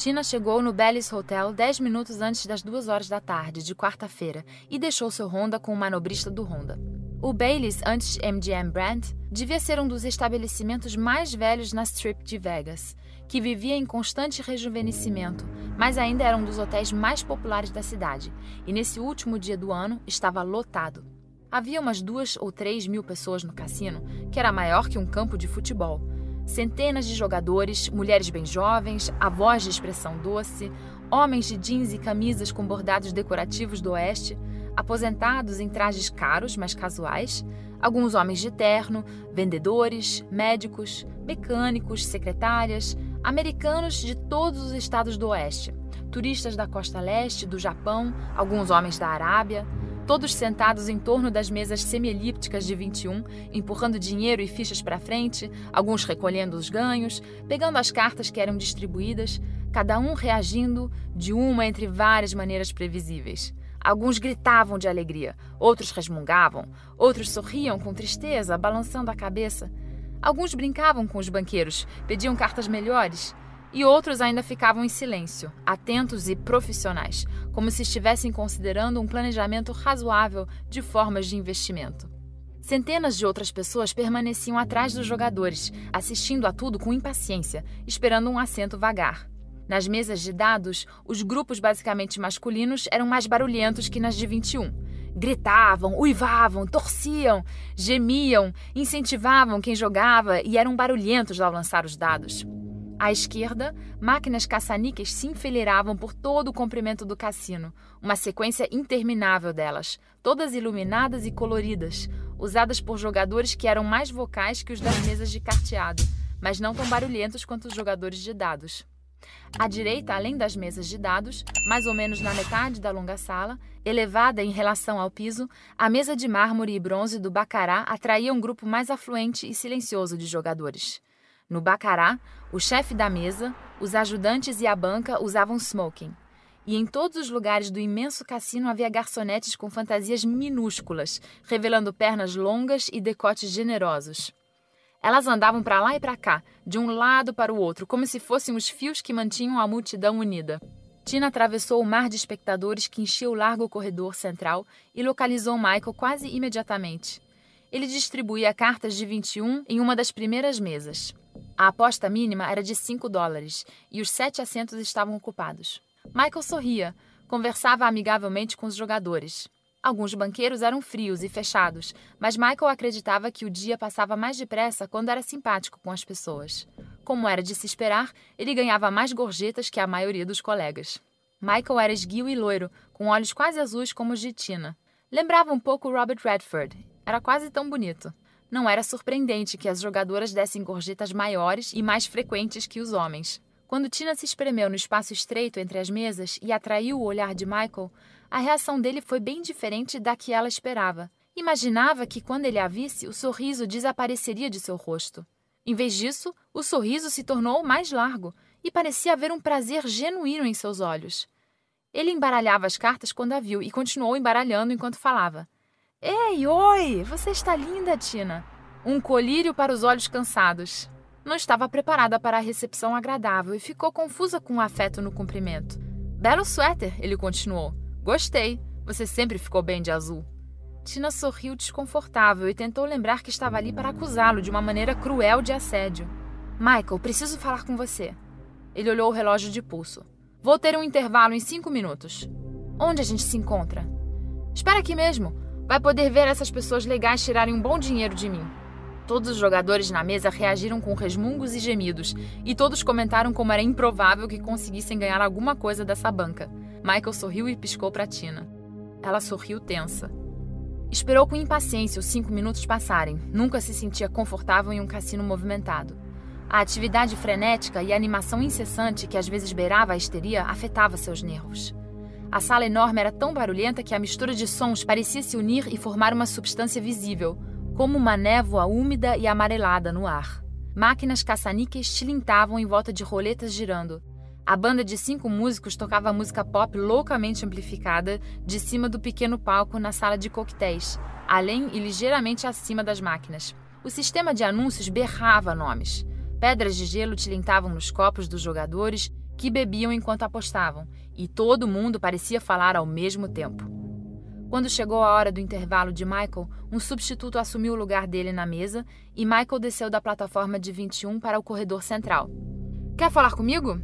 Tina chegou no Bally's Hotel 10 minutos antes das 2 horas da tarde de quarta-feira e deixou seu Honda com o manobrista do Honda. O Bally's, antes MGM Grand, devia ser um dos estabelecimentos mais velhos na Strip de Vegas, que vivia em constante rejuvenescimento, mas ainda era um dos hotéis mais populares da cidade, e nesse último dia do ano estava lotado. Havia umas 2 ou 3 mil pessoas no cassino, que era maior que um campo de futebol. Centenas de jogadores, mulheres bem jovens, avós de expressão doce, homens de jeans e camisas com bordados decorativos do oeste, aposentados em trajes caros, mas casuais, alguns homens de terno, vendedores, médicos, mecânicos, secretárias, americanos de todos os estados do oeste, turistas da costa leste, do Japão, alguns homens da Arábia, todos sentados em torno das mesas semielípticas de 21, empurrando dinheiro e fichas para frente, alguns recolhendo os ganhos, pegando as cartas que eram distribuídas, cada um reagindo de uma entre várias maneiras previsíveis. Alguns gritavam de alegria, outros resmungavam, outros sorriam com tristeza, balançando a cabeça. Alguns brincavam com os banqueiros, pediam cartas melhores, e outros ainda ficavam em silêncio, atentos e profissionais, como se estivessem considerando um planejamento razoável de formas de investimento. Centenas de outras pessoas permaneciam atrás dos jogadores, assistindo a tudo com impaciência, esperando um assento vagar. Nas mesas de dados, os grupos basicamente masculinos eram mais barulhentos que nas de 21. Gritavam, uivavam, torciam, gemiam, incentivavam quem jogava e eram barulhentos ao lançar os dados. À esquerda, máquinas caça-níqueis se enfileiravam por todo o comprimento do cassino, uma sequência interminável delas, todas iluminadas e coloridas, usadas por jogadores que eram mais vocais que os das mesas de carteado, mas não tão barulhentos quanto os jogadores de dados. À direita, além das mesas de dados, mais ou menos na metade da longa sala, elevada em relação ao piso, a mesa de mármore e bronze do baccará atraía um grupo mais afluente e silencioso de jogadores. No baccará, o chefe da mesa, os ajudantes e a banca usavam smoking. E em todos os lugares do imenso cassino havia garçonetes com fantasias minúsculas, revelando pernas longas e decotes generosos. Elas andavam para lá e para cá, de um lado para o outro, como se fossem os fios que mantinham a multidão unida. Tina atravessou o mar de espectadores que enchia o largo corredor central e localizou Michael quase imediatamente. Ele distribuía cartas de 21 em uma das primeiras mesas. A aposta mínima era de $5 e os 7 assentos estavam ocupados. Michael sorria, conversava amigavelmente com os jogadores. Alguns banqueiros eram frios e fechados, mas Michael acreditava que o dia passava mais depressa quando era simpático com as pessoas. Como era de se esperar, ele ganhava mais gorjetas que a maioria dos colegas. Michael era esguio e loiro, com olhos quase azuis como os de Tina. Lembrava um pouco Robert Redford. Era quase tão bonito. Não era surpreendente que as jogadoras dessem gorjetas maiores e mais frequentes que os homens. Quando Tina se espremeu no espaço estreito entre as mesas e atraiu o olhar de Michael, a reação dele foi bem diferente da que ela esperava. Imaginava que, quando ele a visse, o sorriso desapareceria de seu rosto. Em vez disso, o sorriso se tornou mais largo e parecia haver um prazer genuíno em seus olhos. Ele embaralhava as cartas quando a viu e continuou embaralhando enquanto falava. Ei, oi! Você está linda, Tina! Um colírio para os olhos cansados. Não estava preparada para a recepção agradável e ficou confusa com o afeto no cumprimento. Belo suéter, ele continuou. Gostei. Você sempre ficou bem de azul. Tina sorriu desconfortável e tentou lembrar que estava ali para acusá-lo de uma maneira cruel de assédio. Michael, preciso falar com você. Ele olhou o relógio de pulso. Vou ter um intervalo em 5 minutos. Onde a gente se encontra? Espera aqui mesmo. Vai poder ver essas pessoas legais tirarem um bom dinheiro de mim. Todos os jogadores na mesa reagiram com resmungos e gemidos, e todos comentaram como era improvável que conseguissem ganhar alguma coisa dessa banca. Michael sorriu e piscou para Tina. Ela sorriu tensa. Esperou com impaciência os 5 minutos passarem. Nunca se sentia confortável em um cassino movimentado. A atividade frenética e a animação incessante que às vezes beirava a histeria afetava seus nervos. A sala enorme era tão barulhenta que a mistura de sons parecia se unir e formar uma substância visível, como uma névoa úmida e amarelada no ar. Máquinas caça-níqueis tilintavam em volta de roletas girando. A banda de 5 músicos tocava música pop loucamente amplificada de cima do pequeno palco na sala de coquetéis, além e ligeiramente acima das máquinas. O sistema de anúncios berrava nomes. Pedras de gelo tilintavam nos copos dos jogadores que bebiam enquanto apostavam, e todo mundo parecia falar ao mesmo tempo. Quando chegou a hora do intervalo de Michael, um substituto assumiu o lugar dele na mesa e Michael desceu da plataforma de 21 para o corredor central. "Quer falar comigo?"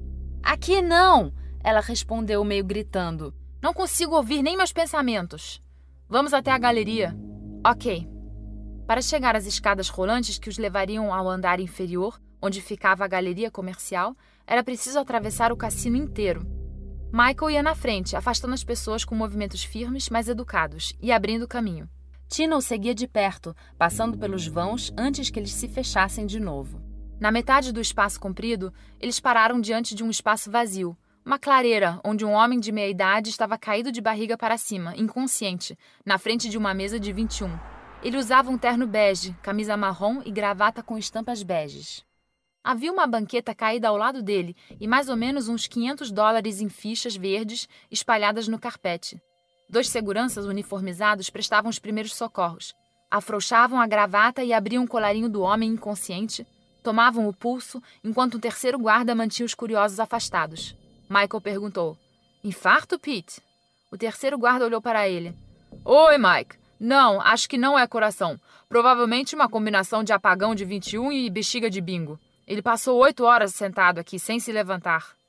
"Aqui não!" ela respondeu meio gritando. "Não consigo ouvir nem meus pensamentos." "Vamos até a galeria." "Ok." Para chegar às escadas rolantes que os levariam ao andar inferior, onde ficava a galeria comercial, era preciso atravessar o cassino inteiro. Michael ia na frente, afastando as pessoas com movimentos firmes, mas educados, e abrindo o caminho. Tina o seguia de perto, passando pelos vãos antes que eles se fechassem de novo. Na metade do espaço comprido, eles pararam diante de um espaço vazio, uma clareira onde um homem de meia-idade estava caído de barriga para cima, inconsciente, na frente de uma mesa de 21. Ele usava um terno bege, camisa marrom e gravata com estampas beges. Havia uma banqueta caída ao lado dele e mais ou menos uns $500 em fichas verdes espalhadas no carpete. 2 seguranças uniformizados prestavam os primeiros socorros. Afrouxavam a gravata e abriam o colarinho do homem inconsciente, tomavam o pulso, enquanto um terceiro guarda mantinha os curiosos afastados. Michael perguntou: "Infarto, Pete?" O terceiro guarda olhou para ele. "Oi, Mike. Não, acho que não é coração. Provavelmente uma combinação de apagão de 21 e bexiga de bingo. Ele passou 8 horas sentado aqui, sem se levantar."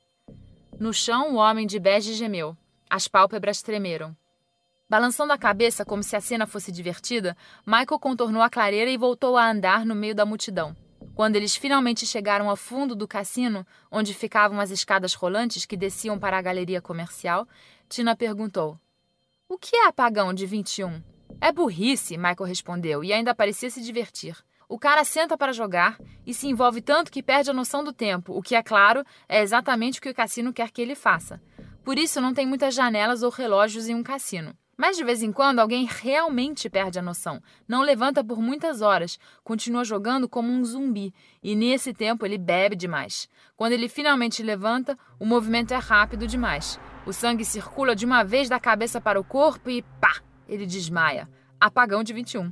No chão, o homem de bege gemeu. As pálpebras tremeram. Balançando a cabeça como se a cena fosse divertida, Michael contornou a clareira e voltou a andar no meio da multidão. Quando eles finalmente chegaram ao fundo do cassino, onde ficavam as escadas rolantes que desciam para a galeria comercial, Tina perguntou: "O que é apagão de 21? "É burrice", Michael respondeu, e ainda parecia se divertir. "O cara senta para jogar e se envolve tanto que perde a noção do tempo, o que, é claro, é exatamente o que o cassino quer que ele faça. Por isso não tem muitas janelas ou relógios em um cassino. Mas de vez em quando alguém realmente perde a noção, não levanta por muitas horas, continua jogando como um zumbi, e nesse tempo ele bebe demais. Quando ele finalmente levanta, o movimento é rápido demais. O sangue circula de uma vez da cabeça para o corpo e pá! Ele desmaia. Apagão de 21.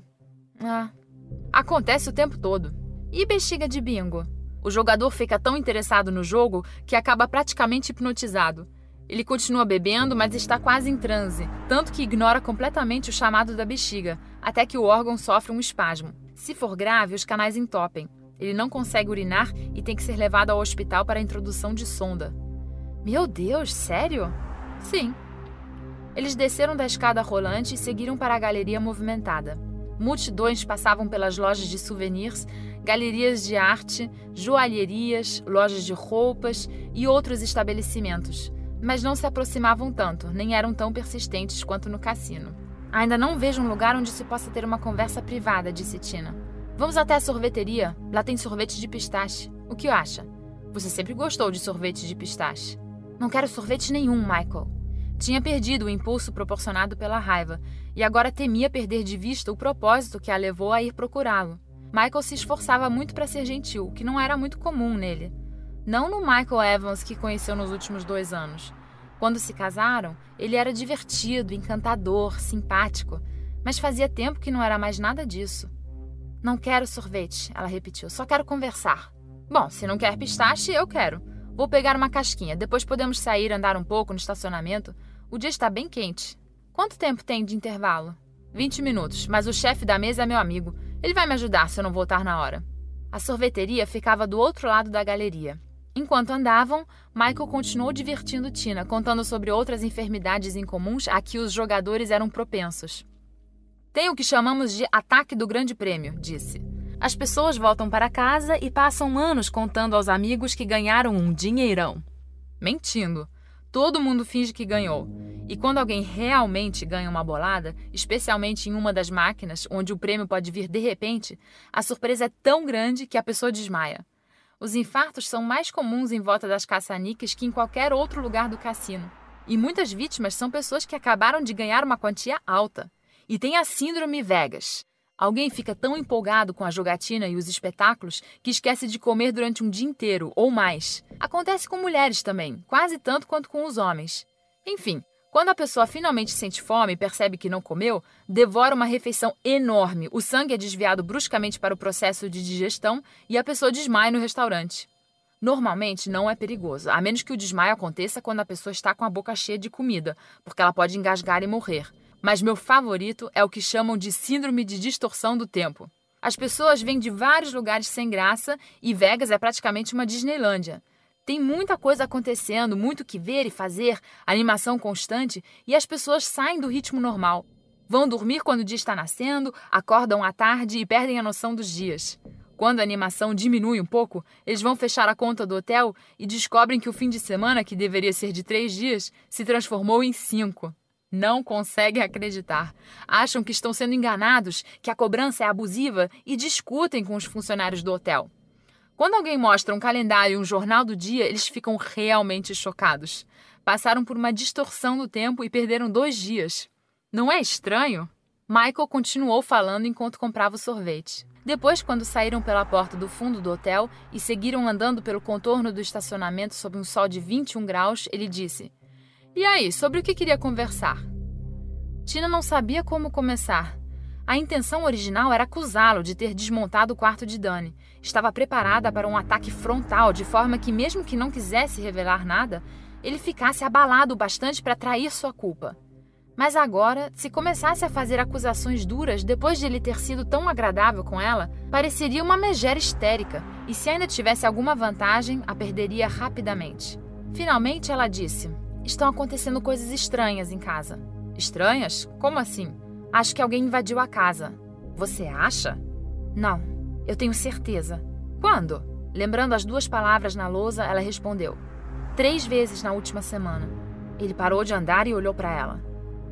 Acontece o tempo todo. E bexiga de bingo? O jogador fica tão interessado no jogo que acaba praticamente hipnotizado. Ele continua bebendo, mas está quase em transe, tanto que ignora completamente o chamado da bexiga, até que o órgão sofre um espasmo. Se for grave, os canais entopem. Ele não consegue urinar e tem que ser levado ao hospital para a introdução de sonda. Meu Deus, sério? Sim. Eles desceram da escada rolante e seguiram para a galeria movimentada. Multidões passavam pelas lojas de souvenirs, galerias de arte, joalherias, lojas de roupas e outros estabelecimentos, mas não se aproximavam tanto, nem eram tão persistentes quanto no cassino. "Ainda não vejo um lugar onde se possa ter uma conversa privada", disse Tina. "Vamos até a sorveteria. Lá tem sorvete de pistache. O que acha? Você sempre gostou de sorvete de pistache." "Não quero sorvete nenhum, Michael." Tinha perdido o impulso proporcionado pela raiva e agora temia perder de vista o propósito que a levou a ir procurá-lo. Michael se esforçava muito para ser gentil, o que não era muito comum nele. Não no Michael Evans que conheceu nos últimos 2 anos. Quando se casaram, ele era divertido, encantador, simpático, mas fazia tempo que não era mais nada disso. "Não quero sorvete", ela repetiu, "só quero conversar." "Bom, se não quer pistache, eu quero. Vou pegar uma casquinha, depois podemos sair, andar um pouco no estacionamento. O dia está bem quente." "Quanto tempo tem de intervalo?" 20 minutos, mas o chefe da mesa é meu amigo. Ele vai me ajudar se eu não voltar na hora." A sorveteria ficava do outro lado da galeria. Enquanto andavam, Michael continuou divertindo Tina, contando sobre outras enfermidades incomuns a que os jogadores eram propensos. "Tem o que chamamos de ataque do grande prêmio", disse. "As pessoas voltam para casa e passam anos contando aos amigos que ganharam um dinheirão." Mentindo. Todo mundo finge que ganhou. E quando alguém realmente ganha uma bolada, especialmente em uma das máquinas, onde o prêmio pode vir de repente, a surpresa é tão grande que a pessoa desmaia. Os infartos são mais comuns em volta das caça-níqueis que em qualquer outro lugar do cassino. E muitas vítimas são pessoas que acabaram de ganhar uma quantia alta. E tem a síndrome Vegas. Alguém fica tão empolgado com a jogatina e os espetáculos que esquece de comer durante um dia inteiro ou mais. Acontece com mulheres também, quase tanto quanto com os homens. Enfim, quando a pessoa finalmente sente fome e percebe que não comeu, devora uma refeição enorme, o sangue é desviado bruscamente para o processo de digestão e a pessoa desmaia no restaurante. Normalmente não é perigoso, a menos que o desmaio aconteça quando a pessoa está com a boca cheia de comida, porque ela pode engasgar e morrer. Mas meu favorito é o que chamam de síndrome de distorção do tempo. As pessoas vêm de vários lugares sem graça e Vegas é praticamente uma Disneylândia. Tem muita coisa acontecendo, muito que ver e fazer, animação constante e as pessoas saem do ritmo normal. Vão dormir quando o dia está nascendo, acordam à tarde e perdem a noção dos dias. Quando a animação diminui um pouco, eles vão fechar a conta do hotel e descobrem que o fim de semana, que deveria ser de 3 dias, se transformou em 5. Não conseguem acreditar. Acham que estão sendo enganados, que a cobrança é abusiva e discutem com os funcionários do hotel. Quando alguém mostra um calendário e um jornal do dia, eles ficam realmente chocados. Passaram por uma distorção do tempo e perderam 2 dias. Não é estranho? Michael continuou falando enquanto comprava o sorvete. Depois, quando saíram pela porta do fundo do hotel e seguiram andando pelo contorno do estacionamento sob um sol de 21 graus, ele disse: "E aí, sobre o que queria conversar?" Tina não sabia como começar. A intenção original era acusá-lo de ter desmontado o quarto de Dani. Estava preparada para um ataque frontal, de forma que, mesmo que não quisesse revelar nada, ele ficasse abalado o bastante para trair sua culpa. Mas agora, se começasse a fazer acusações duras depois de ele ter sido tão agradável com ela, pareceria uma megera histérica, e se ainda tivesse alguma vantagem, a perderia rapidamente. Finalmente ela disse: "Estão acontecendo coisas estranhas em casa." "Estranhas? Como assim?" "Acho que alguém invadiu a casa." "Você acha?" "Não, eu tenho certeza." "Quando?" Lembrando as 2 palavras na lousa, ela respondeu: 3 vezes na última semana." Ele parou de andar e olhou para ela.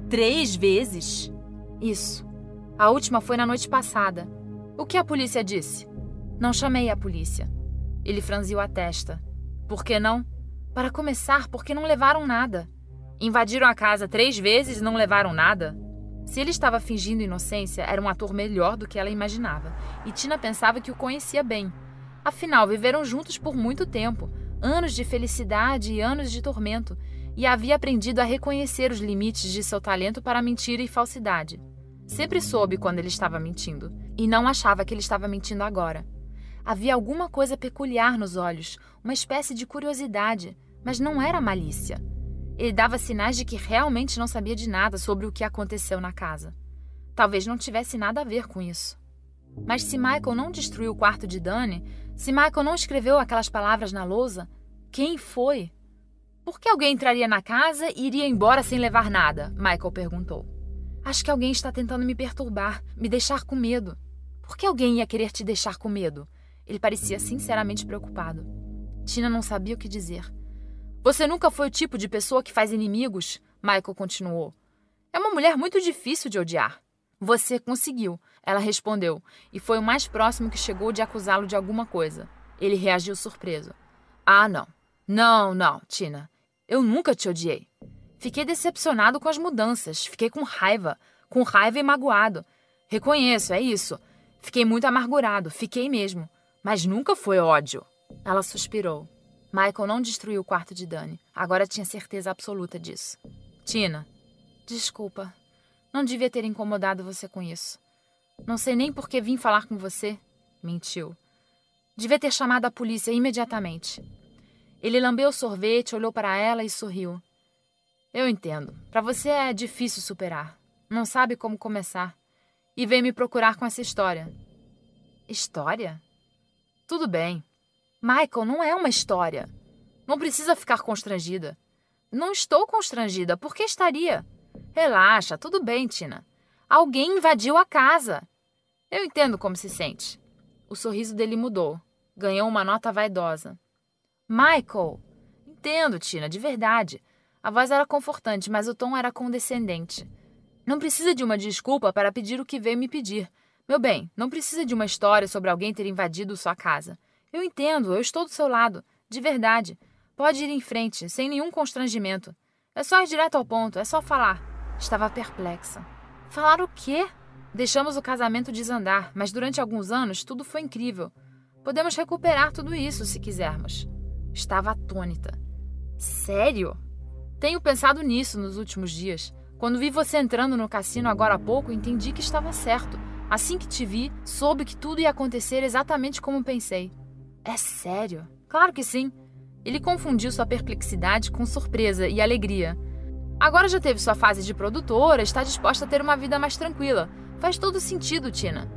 3 vezes? "Isso. A última foi na noite passada." "O que a polícia disse?" "Não chamei a polícia." Ele franziu a testa. "Por que não?" "Para começar, porque não levaram nada." "Invadiram a casa 3 vezes e não levaram nada?" Se ele estava fingindo inocência, era um ator melhor do que ela imaginava, e Tina pensava que o conhecia bem. Afinal, viveram juntos por muito tempo, anos de felicidade e anos de tormento, e havia aprendido a reconhecer os limites de seu talento para mentira e falsidade. Sempre soube quando ele estava mentindo, e não achava que ele estava mentindo agora. Havia alguma coisa peculiar nos olhos, uma espécie de curiosidade, mas não era malícia. Ele dava sinais de que realmente não sabia de nada sobre o que aconteceu na casa. Talvez não tivesse nada a ver com isso. Mas se Michael não destruiu o quarto de Dani, se Michael não escreveu aquelas palavras na lousa, quem foi? "Por que alguém entraria na casa e iria embora sem levar nada?" Michael perguntou. "Acho que alguém está tentando me perturbar, me deixar com medo." "Por que alguém ia querer te deixar com medo?" Ele parecia sinceramente preocupado. Tina não sabia o que dizer. "Você nunca foi o tipo de pessoa que faz inimigos?" Michael continuou. "É uma mulher muito difícil de odiar." "Você conseguiu," ela respondeu, e foi o mais próximo que chegou de acusá-lo de alguma coisa. Ele reagiu surpreso. "Ah, não. Não, Tina. Eu nunca te odiei. Fiquei decepcionado com as mudanças. Fiquei com raiva e magoado. Reconheço, é isso. Fiquei muito amargurado, fiquei mesmo. Mas nunca foi ódio." Ela suspirou. Michael não destruiu o quarto de Dani. Agora tinha certeza absoluta disso. "Tina." "Desculpa. Não devia ter incomodado você com isso. Não sei nem por que vim falar com você." Mentiu. "Devia ter chamado a polícia imediatamente." Ele lambeu o sorvete, olhou para ela e sorriu. "Eu entendo. Para você é difícil superar. Não sabe como começar. E veio me procurar com essa história." "História?" "Tudo bem. Michael, não é uma história. Não precisa ficar constrangida." "Não estou constrangida. Por que estaria?" "Relaxa, tudo bem, Tina. Alguém invadiu a casa." "Eu entendo como se sente." O sorriso dele mudou. Ganhou uma nota vaidosa. "Michael!" "Entendo, Tina, de verdade." A voz era confortante, mas o tom era condescendente. "Não precisa de uma desculpa para pedir o que veio me pedir. Meu bem, não precisa de uma história sobre alguém ter invadido sua casa. Eu entendo, eu estou do seu lado. De verdade. Pode ir em frente, sem nenhum constrangimento. É só ir direto ao ponto, é só falar." Estava perplexa. "Falar o quê?" "Deixamos o casamento desandar, mas durante alguns anos tudo foi incrível. Podemos recuperar tudo isso se quisermos." Estava atônita. "Sério?" "Tenho pensado nisso nos últimos dias. Quando vi você entrando no cassino agora há pouco, entendi que estava certo. Assim que te vi, soube que tudo ia acontecer exatamente como pensei." "É sério?" Claro que sim. Ele confundiu sua perplexidade com surpresa e alegria. Agora já teve sua fase de produtora, está disposta a ter uma vida mais tranquila. Faz todo sentido, Tina.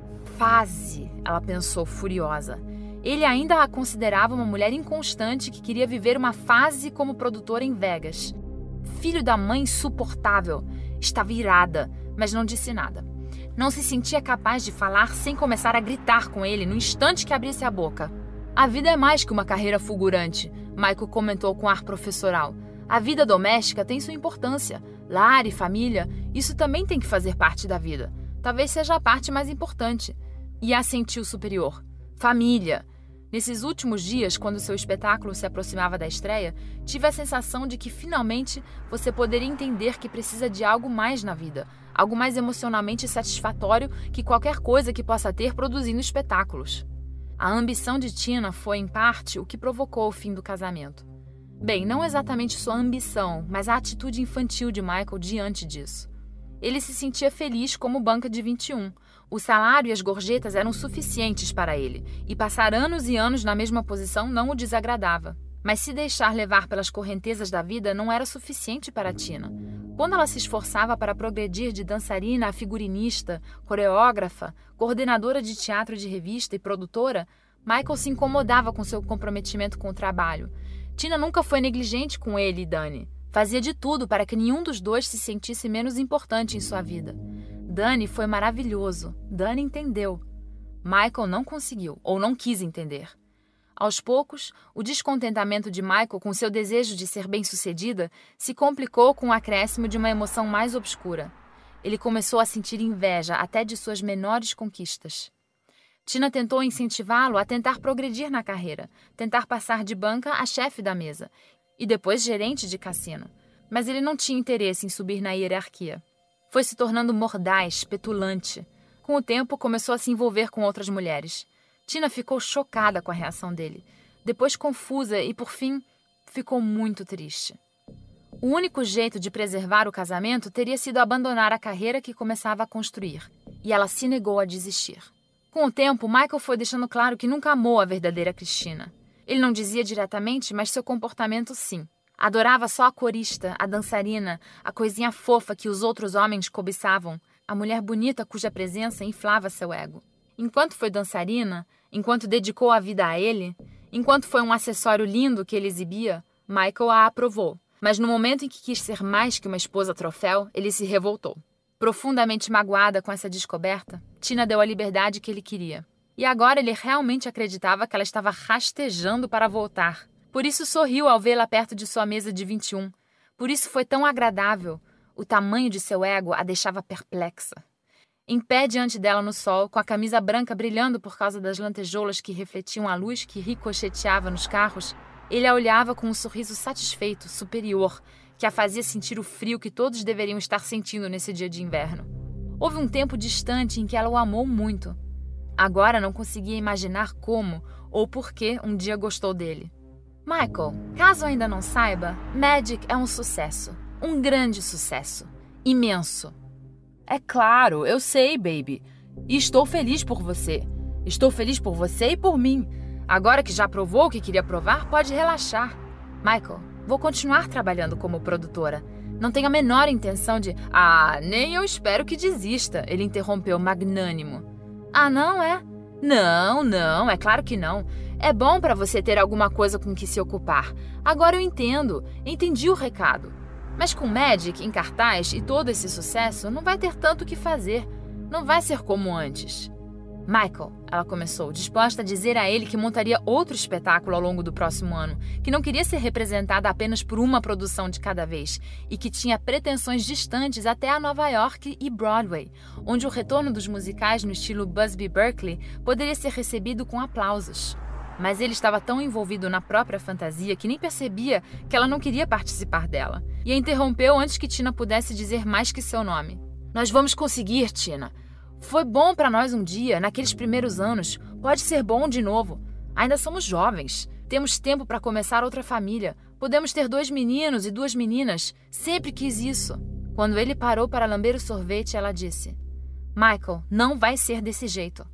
Fase, ela pensou furiosa. Ele ainda a considerava uma mulher inconstante que queria viver uma fase como produtora em Vegas. Filho da mãe insuportável. Estava irada, mas não disse nada. Não se sentia capaz de falar sem começar a gritar com ele no instante que abrisse a boca. A vida é mais que uma carreira fulgurante, Michael comentou com ar professoral. A vida doméstica tem sua importância. Lar e família, isso também tem que fazer parte da vida. Talvez seja a parte mais importante. E assentiu superior. Família. Nesses últimos dias, quando seu espetáculo se aproximava da estreia, tive a sensação de que finalmente você poderia entender que precisa de algo mais na vida, algo mais emocionalmente satisfatório que qualquer coisa que possa ter produzindo espetáculos. A ambição de Tina foi, em parte, o que provocou o fim do casamento. Bem, não exatamente sua ambição, mas a atitude infantil de Michael diante disso. Ele se sentia feliz como banca de 21. O salário e as gorjetas eram suficientes para ele, e passar anos e anos na mesma posição não o desagradava. Mas se deixar levar pelas correntezas da vida não era suficiente para Tina. Quando ela se esforçava para progredir de dançarina a figurinista, coreógrafa, coordenadora de teatro de revista e produtora, Michael se incomodava com seu comprometimento com o trabalho. Tina nunca foi negligente com ele e Danny. Fazia de tudo para que nenhum dos dois se sentisse menos importante em sua vida. Danny foi maravilhoso. Danny entendeu. Michael não conseguiu, ou não quis entender. Aos poucos, o descontentamento de Michael com seu desejo de ser bem-sucedida se complicou com o acréscimo de uma emoção mais obscura. Ele começou a sentir inveja até de suas menores conquistas. Tina tentou incentivá-lo a tentar progredir na carreira, tentar passar de banca a chefe da mesa e depois gerente de cassino. Mas ele não tinha interesse em subir na hierarquia. Foi se tornando mordaz, petulante. Com o tempo, começou a se envolver com outras mulheres. Tina ficou chocada com a reação dele, depois confusa e, por fim, ficou muito triste. O único jeito de preservar o casamento teria sido abandonar a carreira que começava a construir, e ela se negou a desistir. Com o tempo, Michael foi deixando claro que nunca amou a verdadeira Christina. Ele não dizia diretamente, mas seu comportamento sim. Adorava só a corista, a dançarina, a coisinha fofa que os outros homens cobiçavam, a mulher bonita cuja presença inflava seu ego. Enquanto foi dançarina, enquanto dedicou a vida a ele, enquanto foi um acessório lindo que ele exibia, Michael a aprovou. Mas no momento em que quis ser mais que uma esposa troféu, ele se revoltou. Profundamente magoada com essa descoberta, Tina deu a liberdade que ele queria. E agora ele realmente acreditava que ela estava rastejando para voltar. Por isso sorriu ao vê-la perto de sua mesa de 21. Por isso foi tão agradável. O tamanho de seu ego a deixava perplexa. Em pé diante dela no sol, com a camisa branca brilhando por causa das lantejoulas que refletiam a luz que ricocheteava nos carros, ele a olhava com um sorriso satisfeito, superior, que a fazia sentir o frio que todos deveriam estar sentindo nesse dia de inverno. Houve um tempo distante em que ela o amou muito. Agora não conseguia imaginar como ou por que um dia gostou dele. Michael, caso ainda não saiba, Magic é um sucesso. Um grande sucesso. Imenso. É claro, eu sei, baby. E estou feliz por você. Estou feliz por você e por mim. Agora que já provou o que queria provar, pode relaxar. Michael, vou continuar trabalhando como produtora. Não tenho a menor intenção de... Nem eu espero que desista, ele interrompeu magnânimo. Não é? Não, é claro que não. É bom para você ter alguma coisa com que se ocupar. Agora eu entendo. Entendi o recado. Mas com Magic em cartaz e todo esse sucesso, não vai ter tanto o que fazer. Não vai ser como antes. Michael, ela começou, disposta a dizer a ele que montaria outro espetáculo ao longo do próximo ano, que não queria ser representada apenas por uma produção de cada vez e que tinha pretensões distantes até a Nova York e Broadway, onde o retorno dos musicais no estilo Busby Berkeley poderia ser recebido com aplausos. Mas ele estava tão envolvido na própria fantasia que nem percebia que ela não queria participar dela. E a interrompeu antes que Tina pudesse dizer mais que seu nome. Nós vamos conseguir, Tina. Foi bom para nós um dia, naqueles primeiros anos. Pode ser bom de novo. Ainda somos jovens. Temos tempo para começar outra família. Podemos ter 2 meninos e 2 meninas. Sempre quis isso. Quando ele parou para lamber o sorvete, ela disse: Michael, não vai ser desse jeito.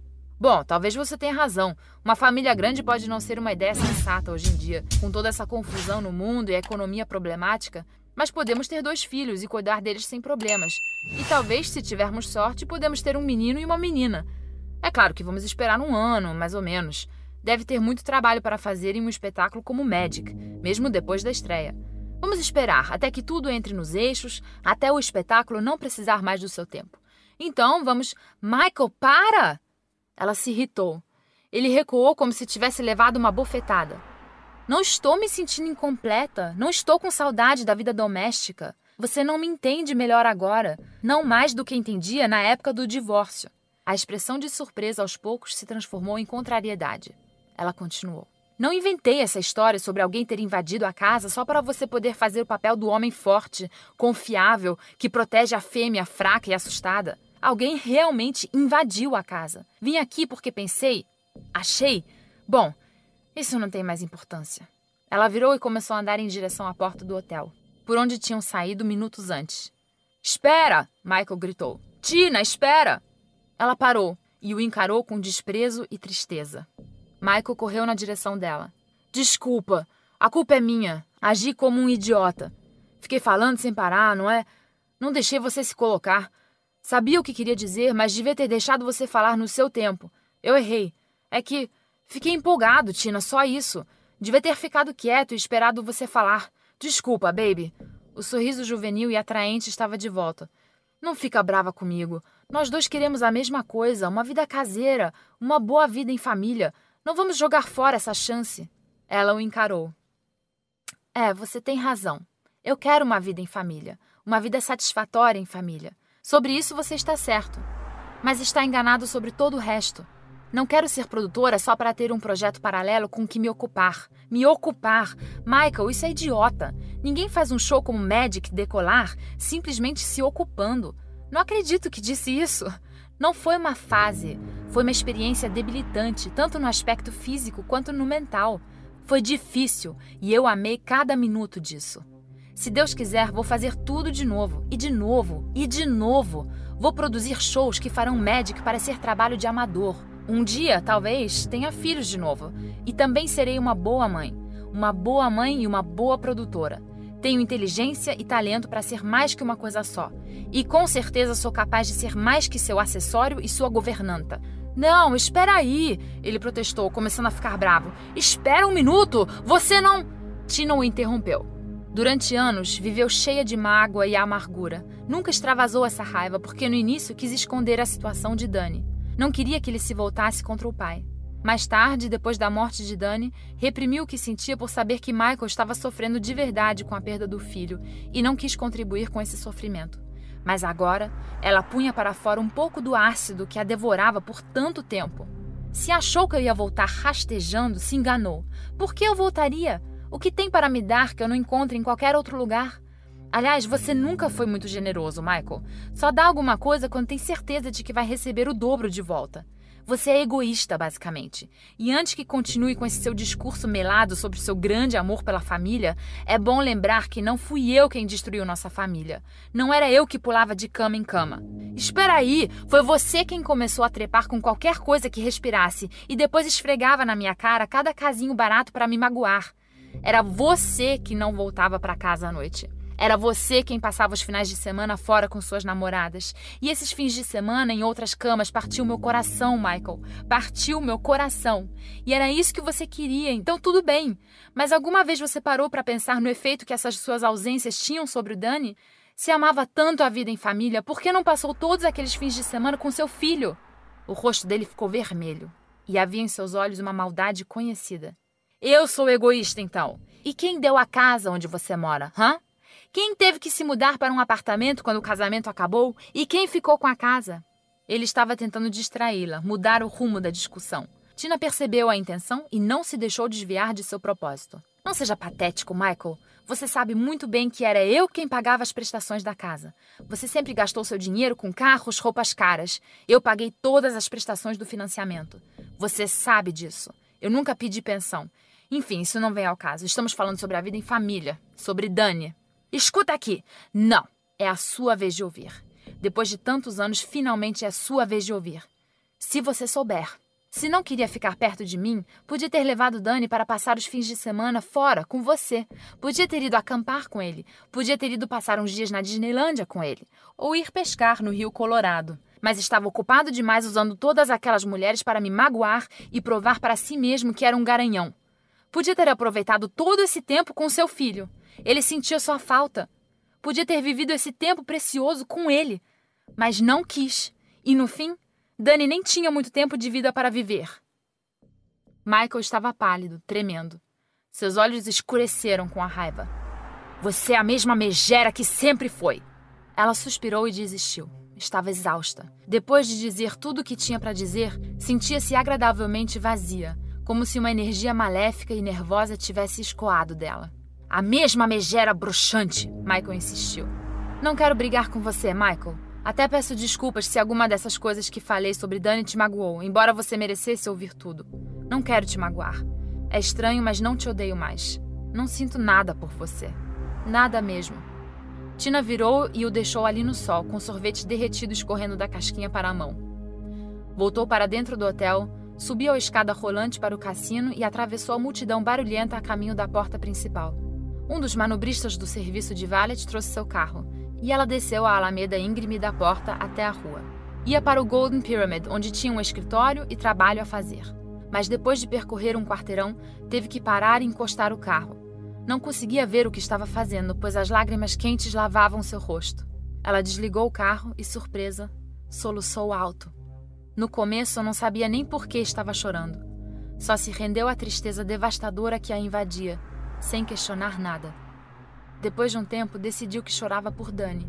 Bom, talvez você tenha razão. Uma família grande pode não ser uma ideia sensata hoje em dia, com toda essa confusão no mundo e a economia problemática, mas podemos ter 2 filhos e cuidar deles sem problemas. E talvez, se tivermos sorte, podemos ter um menino e uma menina. É claro que vamos esperar 1 ano, mais ou menos. Deve ter muito trabalho para fazer em um espetáculo como Magic, mesmo depois da estreia. Vamos esperar até que tudo entre nos eixos, até o espetáculo não precisar mais do seu tempo. Então, vamos... Michael, para! Ela se irritou. Ele recuou como se tivesse levado uma bofetada. Não estou me sentindo incompleta. Não estou com saudade da vida doméstica. Você não me entende melhor agora. Não mais do que entendia na época do divórcio. A expressão de surpresa aos poucos se transformou em contrariedade. Ela continuou. Não inventei essa história sobre alguém ter invadido a casa só para você poder fazer o papel do homem forte, confiável, que protege a fêmea fraca e assustada. Alguém realmente invadiu a casa. Vim aqui porque pensei... Achei... Bom, isso não tem mais importância. Ela virou e começou a andar em direção à porta do hotel, por onde tinham saído minutos antes. Espera! Michael gritou. Tina, espera! Ela parou e o encarou com desprezo e tristeza. Michael correu na direção dela. Desculpa, a culpa é minha. Agi como um idiota. Fiquei falando sem parar, não é? Não deixei você se colocar. Sabia o que queria dizer, mas devia ter deixado você falar no seu tempo. Eu errei. É que fiquei empolgado, Tina, só isso. Devia ter ficado quieto e esperado você falar. Desculpa, baby. O sorriso juvenil e atraente estava de volta. Não fica brava comigo. Nós 2 queremos a mesma coisa, uma vida caseira, uma boa vida em família. Não vamos jogar fora essa chance. Ela o encarou. Você tem razão. Eu quero uma vida em família, uma vida satisfatória em família. Sobre isso você está certo. Mas está enganado sobre todo o resto. Não quero ser produtora só para ter um projeto paralelo com que me ocupar. Me ocupar! Michael, isso é idiota. Ninguém faz um show como Magic decolar simplesmente se ocupando. Não acredito que disse isso. Não foi uma fase. Foi uma experiência debilitante, tanto no aspecto físico quanto no mental. Foi difícil e eu amei cada minuto disso. Se Deus quiser, vou fazer tudo de novo, e de novo, e de novo. Vou produzir shows que farão Magic parecer trabalho de amador. Um dia, talvez, tenha filhos de novo. E também serei uma boa mãe. Uma boa mãe e uma boa produtora. Tenho inteligência e talento para ser mais que uma coisa só. E com certeza sou capaz de ser mais que seu acessório e sua governanta. Não, espera aí, ele protestou, começando a ficar bravo. Espera 1 minuto, você não... Tina o interrompeu. Durante anos, viveu cheia de mágoa e amargura. Nunca extravasou essa raiva porque no início quis esconder a situação de Danny. Não queria que ele se voltasse contra o pai. Mais tarde, depois da morte de Danny, reprimiu o que sentia por saber que Michael estava sofrendo de verdade com a perda do filho e não quis contribuir com esse sofrimento. Mas agora, ela punha para fora um pouco do ácido que a devorava por tanto tempo. Se achou que eu ia voltar rastejando, se enganou. Por que eu voltaria? O que tem para me dar que eu não encontre em qualquer outro lugar? Aliás, você nunca foi muito generoso, Michael. Só dá alguma coisa quando tem certeza de que vai receber o dobro de volta. Você é egoísta, basicamente. E antes que continue com esse seu discurso melado sobre seu grande amor pela família, é bom lembrar que não fui eu quem destruiu nossa família. Não era eu que pulava de cama em cama. Espera aí, foi você quem começou a trepar com qualquer coisa que respirasse e depois esfregava na minha cara cada casinho barato para me magoar. Era você que não voltava para casa à noite. Era você quem passava os finais de semana fora com suas namoradas. E esses fins de semana em outras camas partiu meu coração, Michael. Partiu meu coração. E era isso que você queria, então tudo bem. Mas alguma vez você parou para pensar no efeito que essas suas ausências tinham sobre o Danny? Se amava tanto a vida em família, por que não passou todos aqueles fins de semana com seu filho? O rosto dele ficou vermelho. E havia em seus olhos uma maldade conhecida. Eu sou egoísta, então. E quem deu a casa onde você mora, hã? Quem teve que se mudar para um apartamento quando o casamento acabou? E quem ficou com a casa? Ele estava tentando distraí-la, mudar o rumo da discussão. Tina percebeu a intenção e não se deixou desviar de seu propósito. Não seja patético, Michael. Você sabe muito bem que era eu quem pagava as prestações da casa. Você sempre gastou seu dinheiro com carros, roupas caras. Eu paguei todas as prestações do financiamento. Você sabe disso. Eu nunca pedi pensão. Enfim, isso não vem ao caso. Estamos falando sobre a vida em família, sobre Danny. Escuta aqui. Não, é a sua vez de ouvir. Depois de tantos anos, finalmente é a sua vez de ouvir. Se você souber, Se não queria ficar perto de mim, podia ter levado Danny para passar os fins de semana fora, com você. Podia ter ido acampar com ele. Podia ter ido passar uns dias na Disneylândia com ele. Ou ir pescar no Rio Colorado. Mas estava ocupado demais usando todas aquelas mulheres para me magoar e provar para si mesmo que era um garanhão. Podia ter aproveitado todo esse tempo com seu filho. Ele sentia sua falta. Podia ter vivido esse tempo precioso com ele. Mas não quis. E no fim, Danny nem tinha muito tempo de vida para viver. Michael estava pálido, tremendo. Seus olhos escureceram com a raiva. Você é a mesma megera que sempre foi. Ela suspirou e desistiu. Estava exausta. Depois de dizer tudo o que tinha para dizer, sentia-se agradavelmente vazia, como se uma energia maléfica e nervosa tivesse escoado dela. A mesma megera bruxante, Michael insistiu. Não quero brigar com você, Michael. Até peço desculpas se alguma dessas coisas que falei sobre Danny te magoou, embora você merecesse ouvir tudo. Não quero te magoar. É estranho, mas não te odeio mais. Não sinto nada por você. Nada mesmo. Tina virou e o deixou ali no sol, com sorvete derretido escorrendo da casquinha para a mão. Voltou para dentro do hotel, subiu a escada rolante para o cassino e atravessou a multidão barulhenta a caminho da porta principal. Um dos manobristas do serviço de valet trouxe seu carro, e ela desceu a alameda íngreme da porta até a rua. Ia para o Golden Pyramid, onde tinha um escritório e trabalho a fazer. Mas depois de percorrer um quarteirão, teve que parar e encostar o carro. Não conseguia ver o que estava fazendo, pois as lágrimas quentes lavavam seu rosto. Ela desligou o carro e, surpresa, soluçou alto. No começo, não sabia nem por que estava chorando. Só se rendeu à tristeza devastadora que a invadia, sem questionar nada. Depois de um tempo, decidiu que chorava por Danny.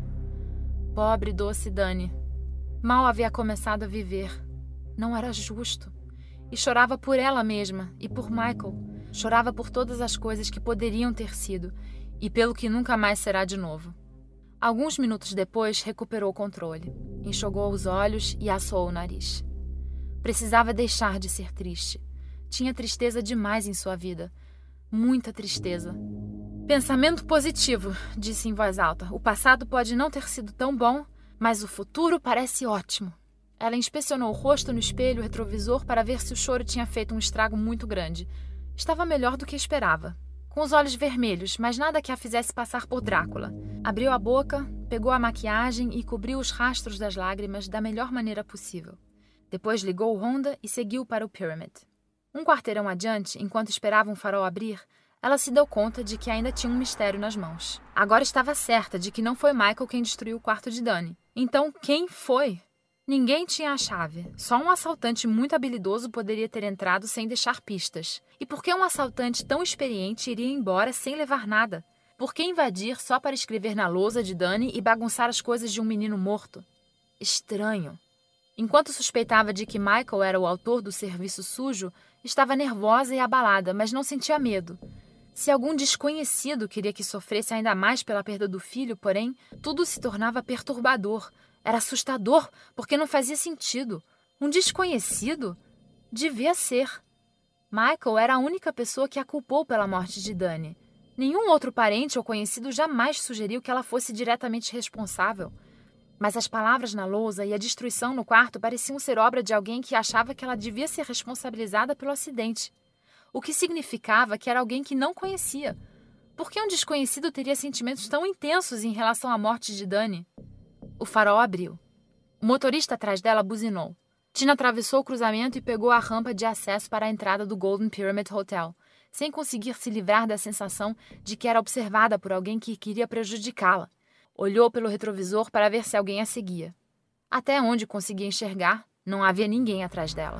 Pobre, doce Danny. Mal havia começado a viver. Não era justo. E chorava por ela mesma e por Michael. Chorava por todas as coisas que poderiam ter sido e pelo que nunca mais será de novo. Alguns minutos depois, recuperou o controle. Enxugou os olhos e assoou o nariz. Precisava deixar de ser triste. Tinha tristeza demais em sua vida. Muita tristeza. Pensamento positivo, disse em voz alta. O passado pode não ter sido tão bom, mas o futuro parece ótimo. Ela inspecionou o rosto no espelho retrovisor para ver se o choro tinha feito um estrago muito grande. Estava melhor do que esperava. Com os olhos vermelhos, mas nada que a fizesse passar por Drácula. Abriu a boca, pegou a maquiagem e cobriu os rastros das lágrimas da melhor maneira possível. Depois ligou o Honda e seguiu para o Pyramid. Um quarteirão adiante, enquanto esperava um farol abrir, ela se deu conta de que ainda tinha um mistério nas mãos. Agora estava certa de que não foi Michael quem destruiu o quarto de Danny. Então, quem foi? Ninguém tinha a chave. Só um assaltante muito habilidoso poderia ter entrado sem deixar pistas. E por que um assaltante tão experiente iria embora sem levar nada? Por que invadir só para escrever na lousa de Danny e bagunçar as coisas de um menino morto? Estranho. Enquanto suspeitava de que Michael era o autor do serviço sujo, estava nervosa e abalada, mas não sentia medo. Se algum desconhecido queria que sofresse ainda mais pela perda do filho, porém, tudo se tornava perturbador. Era assustador, porque não fazia sentido. Um desconhecido? Devia ser. Michael era a única pessoa que a culpou pela morte de Danny. Nenhum outro parente ou conhecido jamais sugeriu que ela fosse diretamente responsável. Mas as palavras na lousa e a destruição no quarto pareciam ser obra de alguém que achava que ela devia ser responsabilizada pelo acidente. O que significava que era alguém que não conhecia. Por que um desconhecido teria sentimentos tão intensos em relação à morte de Danny? O farol abriu. O motorista atrás dela buzinou. Tina atravessou o cruzamento e pegou a rampa de acesso para a entrada do Golden Pyramid Hotel, sem conseguir se livrar da sensação de que era observada por alguém que queria prejudicá-la. Olhou pelo retrovisor para ver se alguém a seguia. Até onde conseguia enxergar, não havia ninguém atrás dela.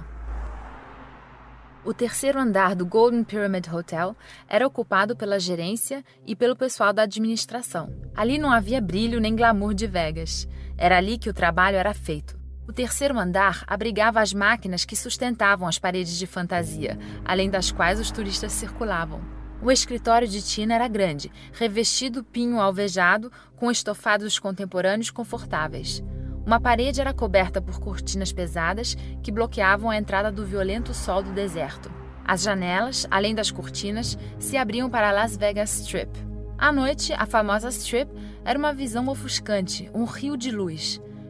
O terceiro andar do Golden Pyramid Hotel era ocupado pela gerência e pelo pessoal da administração. Ali não havia brilho nem glamour de Vegas. Era ali que o trabalho era feito. O terceiro andar abrigava as máquinas que sustentavam as paredes de fantasia, além das quais os turistas circulavam. O escritório de Tina era grande, revestido pinho alvejado com estofados contemporâneos confortáveis. Uma parede era coberta por cortinas pesadas que bloqueavam a entrada do violento sol do deserto. As janelas, além das cortinas, se abriam para a Las Vegas Strip. À noite, a famosa Strip era uma visão ofuscante, um rio de luz.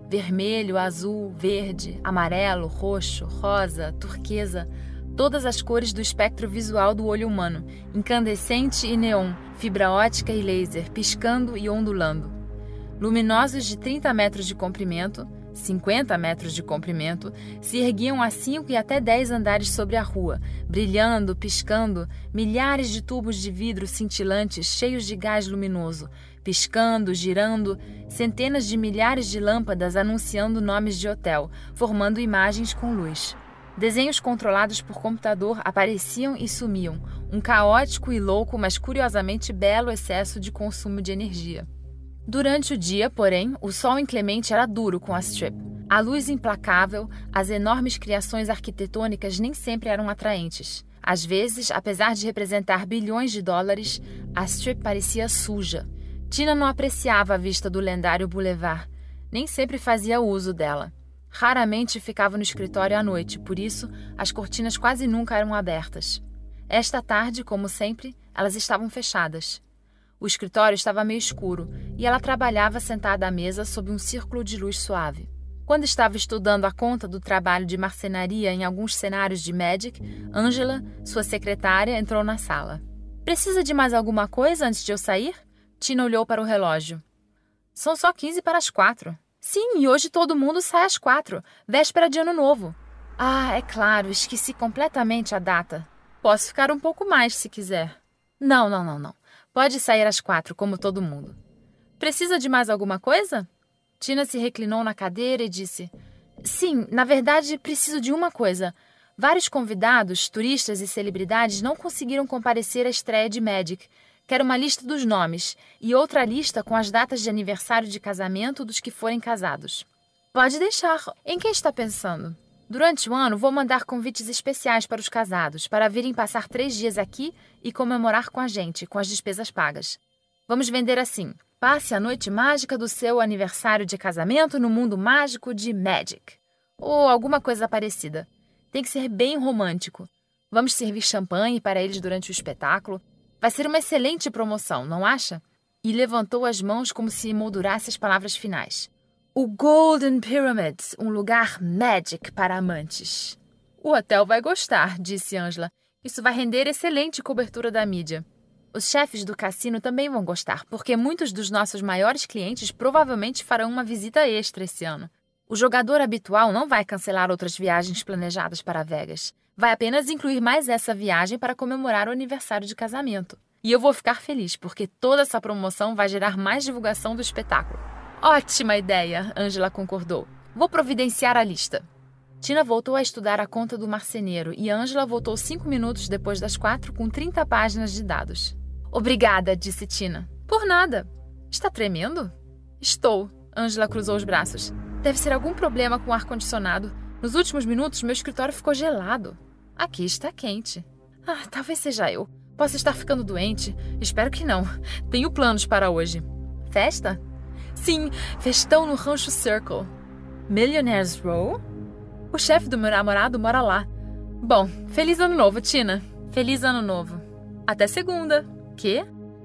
vermelho, azul, verde, amarelo, roxo, rosa, turquesa, todas as cores do espectro visual do olho humano, incandescente e neon, fibra ótica e laser, piscando e ondulando. Luminosos de 30 metros de comprimento, 50 metros de comprimento, se erguiam a 5 e até 10 andares sobre a rua, brilhando, piscando, milhares de tubos de vidro cintilantes cheios de gás luminoso, piscando, girando, centenas de milhares de lâmpadas anunciando nomes de hotel, formando imagens com luz. Desenhos controlados por computador apareciam e sumiam, um caótico e louco, mas curiosamente belo excesso de consumo de energia. Durante o dia, porém, o sol inclemente era duro com a Strip. A luz implacável, as enormes criações arquitetônicas nem sempre eram atraentes. Às vezes, apesar de representar bilhões de dólares, a Strip parecia suja. Tina não apreciava a vista do lendário Boulevard, nem sempre fazia uso dela. Raramente ficava no escritório à noite, por isso as cortinas quase nunca eram abertas. Esta tarde, como sempre, elas estavam fechadas. O escritório estava meio escuro e ela trabalhava sentada à mesa sob um círculo de luz suave. Quando estava estudando a conta do trabalho de marcenaria em alguns cenários de Magic, Angela, sua secretária, entrou na sala. "Precisa de mais alguma coisa antes de eu sair?" Tina olhou para o relógio. "São só 15 para as 4. "Sim, e hoje todo mundo sai às 4, véspera de Ano Novo." "Ah, é claro, esqueci completamente a data." "Posso ficar um pouco mais, se quiser." Não. Pode sair às 4, como todo mundo." "Precisa de mais alguma coisa?" Tina se reclinou na cadeira e disse: "Sim, na verdade, preciso de uma coisa. Vários convidados, turistas e celebridades não conseguiram comparecer à estreia de Magic. Quero uma lista dos nomes e outra lista com as datas de aniversário de casamento dos que forem casados." "Pode deixar. Em quem está pensando?" "Durante o ano, vou mandar convites especiais para os casados, para virem passar 3 dias aqui e comemorar com a gente, com as despesas pagas. Vamos vender assim: passe a noite mágica do seu aniversário de casamento no mundo mágico de Magic. Ou alguma coisa parecida. Tem que ser bem romântico. Vamos servir champanhe para eles durante o espetáculo. Vai ser uma excelente promoção, não acha?" E levantou as mãos como se emoldurasse as palavras finais. "O Golden Pyramid, um lugar Magic para amantes." "O hotel vai gostar", disse Angela. "Isso vai render excelente cobertura da mídia." "Os chefes do cassino também vão gostar, porque muitos dos nossos maiores clientes provavelmente farão uma visita extra esse ano. O jogador habitual não vai cancelar outras viagens planejadas para Vegas. Vai apenas incluir mais essa viagem para comemorar o aniversário de casamento. E eu vou ficar feliz, porque toda essa promoção vai gerar mais divulgação do espetáculo." "Ótima ideia", Angela concordou. "Vou providenciar a lista." Tina voltou a estudar a conta do marceneiro e Angela voltou 5 minutos depois das 4 com 30 páginas de dados. "Obrigada", disse Tina. "Por nada." "Está tremendo?" "Estou." Angela cruzou os braços. "Deve ser algum problema com o ar-condicionado. Nos últimos minutos, meu escritório ficou gelado." "Aqui está quente." Talvez seja eu. Posso estar ficando doente. Espero que não. Tenho planos para hoje." "Festa?" "Sim, festão no Rancho Circle." "Millionaire's Row?" "O chefe do meu namorado mora lá." "Bom, feliz ano novo, Tina." "Feliz ano novo." "Até segunda." "Quê?"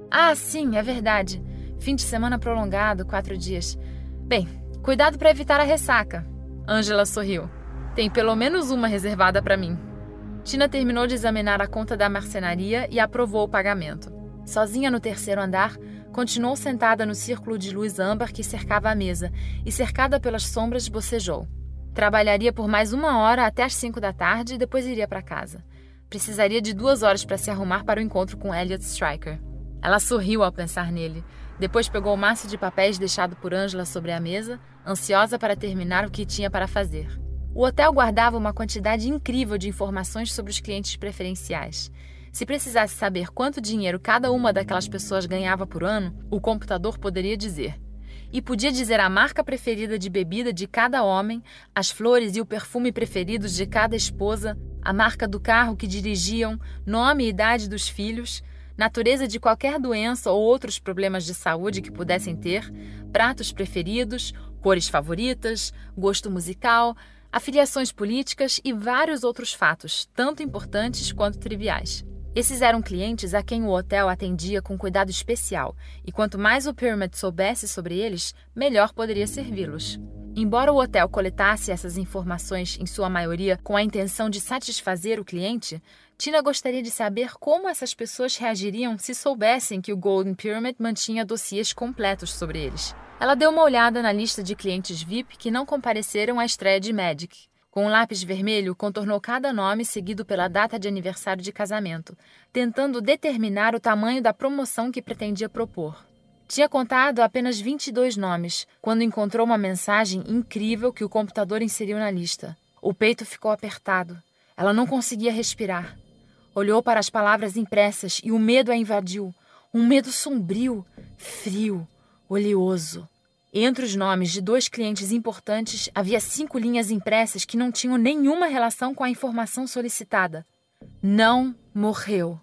Sim, é verdade. Fim de semana prolongado, 4 dias. Bem, cuidado para evitar a ressaca." Angela sorriu. "Tem pelo menos uma reservada para mim." Tina terminou de examinar a conta da marcenaria e aprovou o pagamento. Sozinha no 3º andar, continuou sentada no círculo de luz âmbar que cercava a mesa e, cercada pelas sombras, bocejou. Trabalharia por mais 1 hora até às 5 da tarde e depois iria para casa. Precisaria de 2 horas para se arrumar para o encontro com Elliot Stryker. Ela sorriu ao pensar nele. Depois pegou o maço de papéis deixado por Angela sobre a mesa, ansiosa para terminar o que tinha para fazer. O hotel guardava uma quantidade incrível de informações sobre os clientes preferenciais. Se precisasse saber quanto dinheiro cada uma daquelas pessoas ganhava por ano, o computador poderia dizer. E podia dizer a marca preferida de bebida de cada homem, as flores e o perfume preferidos de cada esposa, a marca do carro que dirigiam, nome e idade dos filhos, natureza de qualquer doença ou outros problemas de saúde que pudessem ter, pratos preferidos, cores favoritas, gosto musical, afiliações políticas e vários outros fatos, tanto importantes quanto triviais. Esses eram clientes a quem o hotel atendia com cuidado especial, e quanto mais o Pyramid soubesse sobre eles, melhor poderia servi-los. Embora o hotel coletasse essas informações, em sua maioria, com a intenção de satisfazer o cliente, Tina gostaria de saber como essas pessoas reagiriam se soubessem que o Golden Pyramid mantinha dossiês completos sobre eles. Ela deu uma olhada na lista de clientes VIP que não compareceram à estreia de Magic. Com um lápis vermelho, contornou cada nome seguido pela data de aniversário de casamento, tentando determinar o tamanho da promoção que pretendia propor. Tinha contado apenas 22 nomes, quando encontrou uma mensagem incrível que o computador inseriu na lista. O peito ficou apertado. Ela não conseguia respirar. Olhou para as palavras impressas e o medo a invadiu. Um medo sombrio, frio, oleoso. Entre os nomes de 2 clientes importantes, havia 5 linhas impressas que não tinham nenhuma relação com a informação solicitada. Não morreu.